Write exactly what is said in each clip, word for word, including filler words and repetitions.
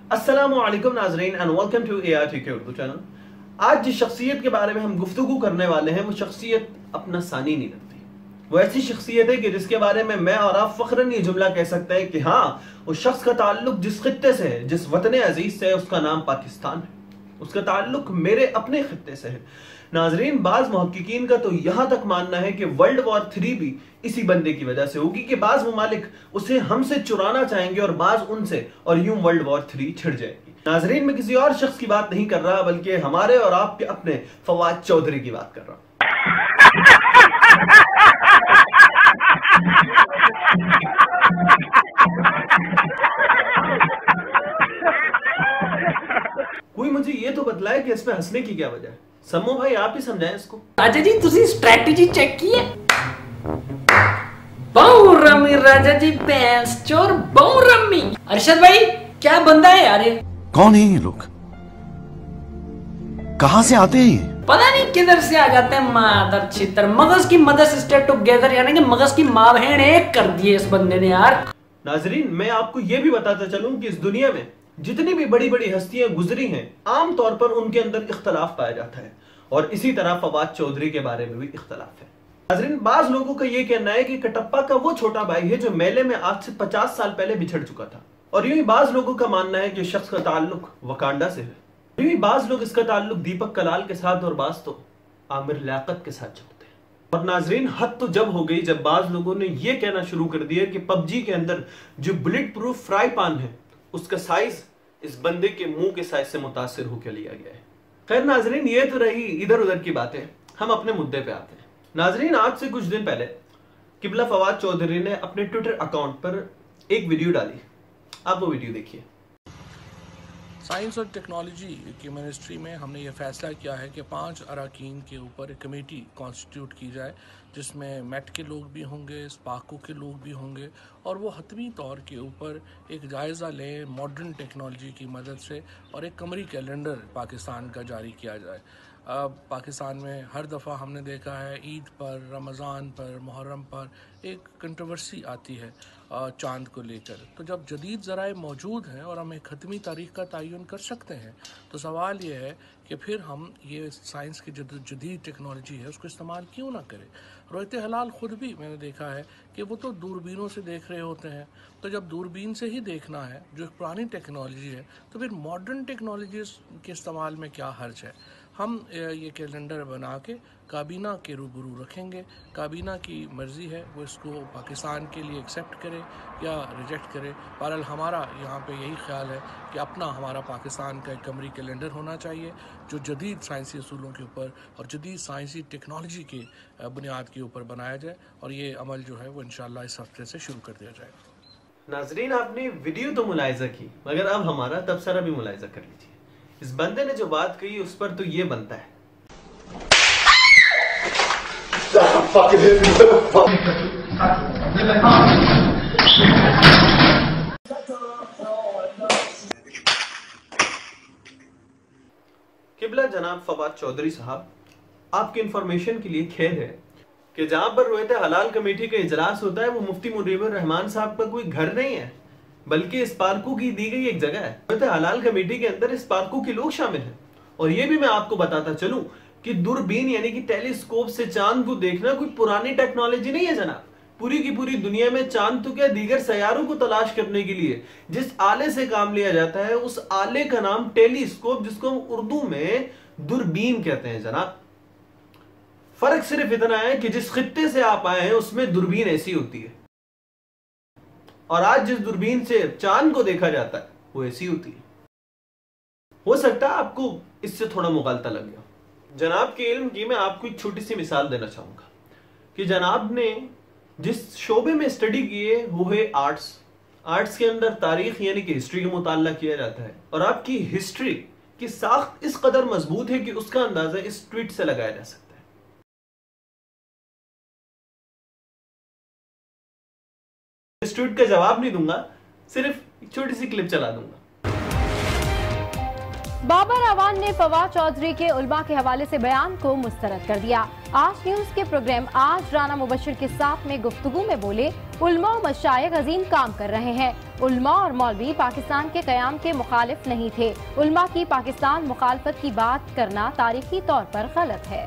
अस्सलामुअलैकुम नाज़रीन and welcome to A R T K Urdu channel. आज जिस शख्सियत के बारे में हम गुफ्तगू करने वाले हैं वो शख्सियत अपना सानी नहीं रखती। वो ऐसी शख्सियत है कि जिसके बारे में मैं और आप फख्रन ये जुमला कह सकते हैं कि हाँ, उस शख्स का ताल्लुक जिस खित्ते से है, जिस वतन अजीज से है, उसका नाम पाकिस्तान है। उसका ताल्लुक मेरे अपने खित्ते से है। नाजरीन, बाज मुहक्किकीन का तो यहां तक मानना है कि वर्ल्ड वॉर थ्री भी इसी बंदे की वजह से होगी कि बाज ममालिक उसे हमसे चुराना चाहेंगे और बाज उनसे, और यूं वर्ल्ड वॉर थ्री छिड़ जाएगी। नाजरीन, मैं किसी और शख्स की बात नहीं कर रहा, बल्कि हमारे और आपके अपने फवाद चौधरी की बात कर रहा हूं। कोई मुझे ये तो बतलाए कि इसमें हंसने की क्या वजह है। सम्मो भाई, आप ही समझाएं इसको। राजा जी, तुसी स्ट्रैटेजी चेक की है? बहु रमी राजा जी, पैंस चोर बहु रमी। अरशद भाई, क्या बंदा है यार ये? कौन है ये लोग? कहां से आते हैं? पता नहीं किधर से आ जाते हैं। मादर चित्र, मगज की मदद स्टे टुगेदर, यानी कि मगज की माँ बहन एक कर दिए इस बंदे ने यार। नाजरीन, मैं आपको ये भी बताता चलूं कि इस दुनिया में जितनी भी बड़ी बड़ी हस्तियां गुजरी हैं, आम तौर पर उनके अंदर इख्तलाफ पाया जाता है, और इसी तरह फवाद चौधरी के बारे में भी इख्तलाफ है। नाजरीन, बाज लोगों का यह कहना है कि कटप्पा का वो छोटा भाई है जो मेले में आज से पचास साल पहले बिछड़ चुका था, और यूं ही बाज लोगों का मानना है कि शख्स का ताल्लुक वकांडा से है। यूं ही बाज लोग इसका ताल्लुक दीपक कलाल के साथ और बाज तो आमिर लियाकत के साथ जोड़ते हैं। और नाजरीन, हद तो जब हो गई जब बाज लोगों ने यह कहना शुरू कर दिया कि पबजी के अंदर जो बुलेट प्रूफ फ्राई पान है उसका साइज इस बंदे के मुंह के साइज से मुतासिर होकर लिया गया है। खैर नाजरीन, ये तो रही इधर उधर की बातें, हम अपने मुद्दे पे आते हैं। नाजरीन, आज से कुछ दिन पहले किबला फवाद चौधरी ने अपने ट्विटर अकाउंट पर एक वीडियो डाली। आप वो वीडियो देखिए। साइंस और टेक्नोलॉजी की मिनिस्ट्री में हमने ये फैसला किया है कि पांच अराकीन के ऊपर एक कमेटी कॉन्स्टिट्यूट की जाए, जिसमें मेट के लोग भी होंगे, स्पार्को के लोग भी होंगे, और वो हतमी तौर के ऊपर एक जायज़ा लें मॉडर्न टेक्नोलॉजी की मदद से, और एक कमरी कैलेंडर पाकिस्तान का जारी किया जाए। अब पाकिस्तान में हर दफ़ा हमने देखा है ईद पर, रमज़ान पर, मुहर्रम पर एक कंट्रोवर्सी आती है चांद को लेकर। तो जब जदीद ज़राए मौजूद हैं और हम एक ख़त्मी तारीख़ का तयन कर सकते हैं, तो सवाल ये है कि फिर हम ये साइंस की जो जदीद टेक्नोलॉजी है उसको इस्तेमाल क्यों ना करें। रोयत हलाल ख़ुद भी मैंने देखा है कि वो तो दूरबीनों से देख रहे होते हैं, तो जब दूरबीन से ही देखना है जो एक पुरानी टेक्नोलॉजी है, तो फिर मॉडर्न टेक्नोलॉजी के इस्तेमाल में क्या हर्ज है। हम ये कैलेंडर बना के काबीना के रूबरू रखेंगे, काबीना की मर्ज़ी है वो इसको पाकिस्तान के लिए एक्सेप्ट करे या रिजेक्ट करे। बहरहाल हमारा यहाँ पे यही ख्याल है कि अपना हमारा पाकिस्तान का एक कमरी कैलेंडर होना चाहिए जो जदीद साइंसी असूलों के ऊपर और जदीद साइंसी टेक्नोलॉजी के बुनियाद के ऊपर बनाया जाए, और ये अमल जो है वो इंशाल्लाह इस हफ्ते से शुरू कर दिया जाए। नाजरीन, आपने वीडियो तो मुलायजा की, मगर अब हमारा तबसरा भी मुलायजा कर लीजिए। इस बंदे ने जो बात कही उस पर तो ये बनता है। किबला जनाब फवाद चौधरी साहब, आपकी इंफॉर्मेशन के लिए खेद है कि जहां पर रोयत हलाल कमेटी का इजलास होता है वो मुफ्ती रहमान साहब का कोई घर नहीं है, बल्कि इस पार्को की दी गई एक जगह है। रोयत हलाल कमेटी के अंदर इस पार्को के लोग शामिल हैं। और ये भी मैं आपको बताता चलूं कि दूरबीन यानी कि टेलीस्कोप से चांद को देखना कोई पुरानी टेक्नोलॉजी नहीं है जनाब। पूरी की पूरी दुनिया में चांद तो क्या, दीगर सैयारों को तलाश करने के लिए जिस आले से काम लिया जाता है उस आले का नाम टेलीस्कोप, जिसको हम उर्दू में दूरबीन कहते हैं जनाब। फर्क सिर्फ इतना है कि जिस खित्ते से आप आए हैं उसमें दूरबीन ऐसी होती है, और आज जिस दूरबीन से चांद को देखा जाता है वो ऐसी होती है। हो सकता है आपको इससे थोड़ा मुगालता लग गया। जनाब के इल्म की मैं आपको एक छोटी सी मिसाल देना चाहूंगा कि जनाब ने जिस शोबे में स्टडी की है वो है आर्ट्स। आर्ट्स के अंदर तारीख यानी कि हिस्ट्री का मुताला किया जाता है, और आपकी हिस्ट्री की साख्त इस कदर मजबूत है कि उसका अंदाजा इस ट्वीट से लगाया जा सकता है। इस ट्वीट का जवाब नहीं दूंगा, सिर्फ एक छोटी सी क्लिप चला दूंगा। बाबर अवान ने फवाद चौधरी के उलमा के हवाले से बयान को मुस्तरद कर दिया। आज न्यूज के प्रोग्राम आज राना मुबशिर के साथ में गुफ्तगू में बोले, उलमा और मशाइख अजीम काम कर रहे हैं। उलमा और मौलवी पाकिस्तान के कयाम के मुखालिफ नहीं थे। उलमा की पाकिस्तान मुखालफत की बात करना तारीखी तौर पर गलत है।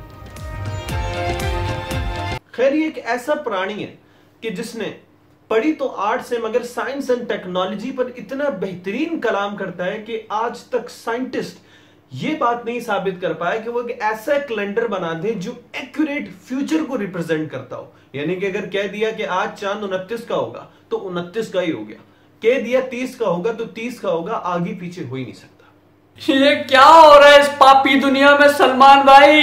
खैर, ये एक ऐसा प्राणी है कि जिसने पढ़ी तो आर्ट से मगर साइंस एंड टेक्नोलॉजी पर इतना बेहतरीन कलाम करता है कि आज तक साइंटिस्ट ये बात नहीं साबित कर पाया कि वो एक ऐसा कैलेंडर बना दे जो एक्यूरेट फ्यूचर को रिप्रेजेंट करता हो। यानी कि अगर कह दिया कि आज चांद उनतीस का होगा तो उनतीस का ही हो गया, कह दिया तीस का होगा तो तीस का होगा, आगे पीछे हो ही नहीं सकता। ये क्या हो रहा है इस पापी दुनिया में सलमान भाई?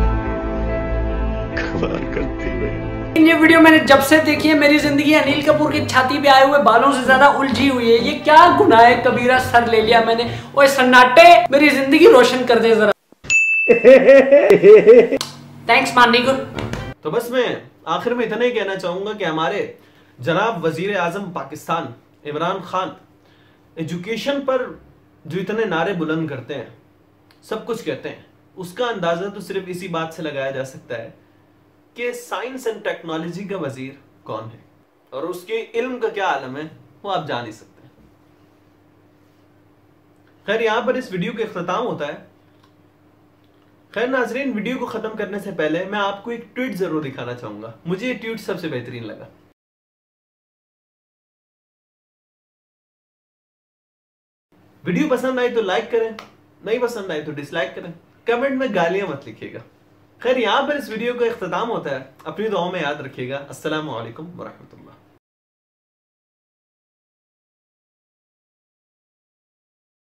ये वीडियो मैंने जब से देखी है मेरी जिंदगी अनिल कपूर की छाती पे आए हुए बालों से ज्यादा उलझी हुई है। ये क्या गुनाह है कबीरा सर ले लिया मैंने। ओए सन्नाटे, मेरी जिंदगी रोशन कर दे जरा। थैंक्स माननी को। तो बस मैं आखिर में इतना ही कहना चाहूंगा कि हमारे जनाब वजीर आजम पाकिस्तान इमरान खान एजुकेशन पर जो इतने नारे बुलंद करते हैं, सब कुछ कहते हैं, उसका अंदाजा तो सिर्फ इसी बात से लगाया जा सकता है कि साइंस एंड टेक्नोलॉजी का वजीर कौन है और उसके इल्म का क्या आलम है वो आप जान ही सकते हैं। खैर, यहां पर इस वीडियो का इख्तिताम होता है। खैर नाजरीन, वीडियो को खत्म करने से पहले मैं आपको एक ट्वीट जरूर दिखाना चाहूंगा। मुझे ये ट्वीट सबसे बेहतरीन लगा। वीडियो पसंद आई तो लाइक करें, नहीं पसंद आई तो डिसलाइक करें, कमेंट में गालियां मत लिखिएगा। खैर, यहां पर इस वीडियो का इख्तिताम होता है। अपनी दुआओं में याद रखिएगा। अस्सलामु अलैकुम व रहमतुल्लाह।